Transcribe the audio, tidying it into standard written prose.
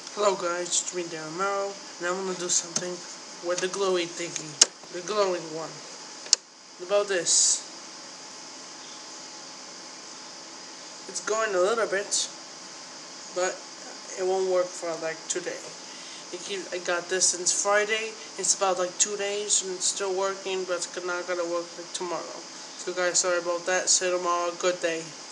Hello guys, it's me Darren Morrow, and I'm gonna do something with the glowy thingy, the glowing one. About this. It's going a little bit, but it won't work for like today. I got this since Friday. It's about like 2 days and it's still working, but it's not gonna work like tomorrow. So guys, sorry about that. See you tomorrow. Good day.